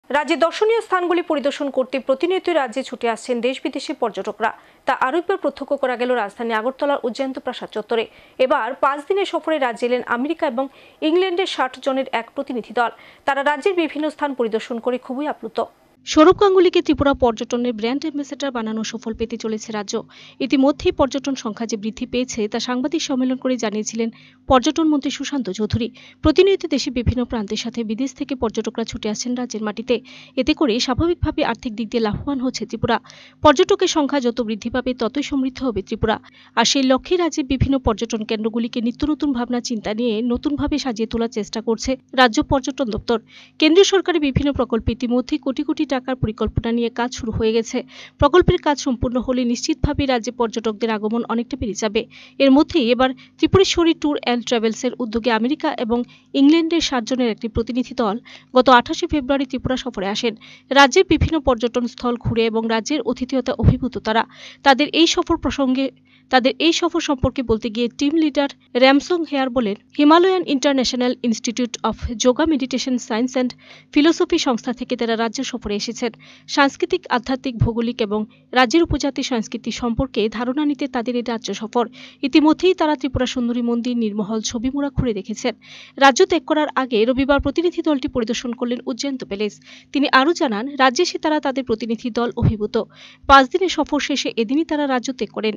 রাজ্যে দর্শনীয় স্থানগুলি পরিদর্শন করতে প্রতিনিয়ত রাজ্যে ছুটে আসছেন দেশ বিদেশি পর্যটকরা। তা আরও একবার প্রত্যক্ষ করা গেল রাজধানী আগরতলার উজ্জয়ন্ত প্রাসাদ চত্বরে। এবার 5 দিনের সফরে রাজ্যে এলেন আমেরিকা এবং ইংল্যান্ডের 60 জনের এক প্রতিনিধি দল। তারা রাজ্যের বিভিন্ন স্থান পরিদর্শন করে খুবই আপ্লুত। সৌরভ গাঙ্গুলিকে ত্রিপুরা পর্যটনের ব্র্যান্ড অ্যাম্বাসেডর বানানো সফল পেতে চলেছে রাজ্য। ইতিমধ্যেই পর্যটন সংখ্যা যে বৃদ্ধি পেয়েছে তা সাংবাদিক সম্মেলন করে জানিয়েছিলেন পর্যটন মন্ত্রী সুশান্ত চৌধুরী। প্রতিনিয়ত দেশের বিভিন্ন প্রান্তের সাথে বিদেশ থেকে পর্যটকরা ছুটে আসছেন রাজ্যের মাটিতে। এতে করে স্বাভাবিকভাবে আর্থিক দিক দিয়ে লাভবান হচ্ছে ত্রিপুরা। পর্যটকের সংখ্যা যত বৃদ্ধি পাবে ততই সমৃদ্ধ হবে ত্রিপুরা। আর সেই লক্ষ্যে রাজ্যের বিভিন্ন পর্যটন কেন্দ্রগুলিকে নিত্য নতুন ভাবনা চিন্তা নিয়ে নতুনভাবে সাজিয়ে তোলার চেষ্টা করছে রাজ্য পর্যটন দপ্তর। কেন্দ্রীয় সরকারের বিভিন্ন প্রকল্প ইতিমধ্যেই কোটি কোটি টাকার পরিকল্পনা নিয়ে কাজ শুরু হয়ে গেছে। প্রকল্পের কাজ সম্পূর্ণ হলে নিশ্চিতভাবে রাজ্যে পর্যটকদের আগমন অনেকটা বেড়ে যাবে। এর মধ্যেই এবার ত্রিপুরেশ্বরী ট্যুর অ্যান্ড ট্রাভেলসের উদ্যোগে আমেরিকা এবং ইংল্যান্ডের 60 জনের একটি প্রতিনিধি দল গত 28 ফেব্রুয়ারি ত্রিপুরা সফরে আসেন। রাজ্যের বিভিন্ন পর্যটন স্থল ঘুরে এবং রাজ্যের অতিথিয়তা অভিভূত তারা। তাদের এই সফর সম্পর্কে বলতে গিয়ে টিম লিডার র্যামসং হেয়ার বলেন, Himalayan International Institute of Yoga Meditation Science and Philosophy সংস্থা থেকে তারা রাজ্য সফরে এসেছেন। সাংস্কৃতিক, আধ্যাত্মিক, ভৌগোলিক এবং রাজ্যের উপজাতি সংস্কৃতি সম্পর্কে ধারণা নিতে তাদের এই রাজ্য সফর। ইতিমধ্যেই তারা ত্রিপুরা সুন্দরী মন্দির, নির্মহল, ছবিমুড়া ঘুরে দেখেছেন। রাজ্য ত্যাগ করার আগে রবিবার প্রতিনিধি দলটি পরিদর্শন করলেন উজ্জয়ন্ত প্যালেস। তিনি আরও জানান, রাজ্যে এসে তারা তাদের প্রতিনিধি দল অভিভূত। 5 দিনের সফর শেষে এদিনই তারা রাজ্য ত্যাগ করেন।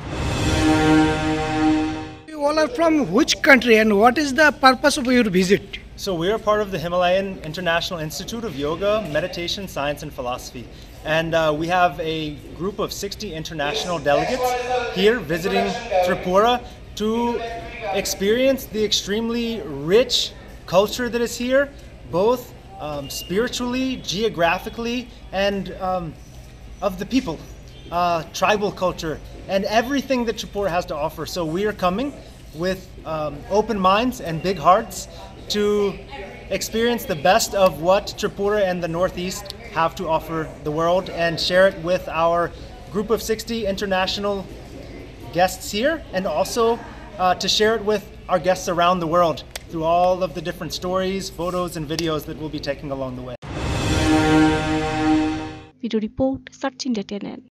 You all are from which country and what is the purpose of your visit? So we are part of the Himalayan International Institute of Yoga, Meditation, Science and Philosophy. And we have a group of 60 international delegates here visiting Tripura to experience the extremely rich culture that is here, both spiritually, geographically, and of the people, tribal culture, and everything that Tripura has to offer. So we are coming with open minds and big hearts to experience the best of what Tripura and the Northeast have to offer the world and share it with our group of 60 international guests here, and also to share it with our guests around the world through all of the different stories, photos and videos that we'll be taking along the way. Video report, Search India TNN.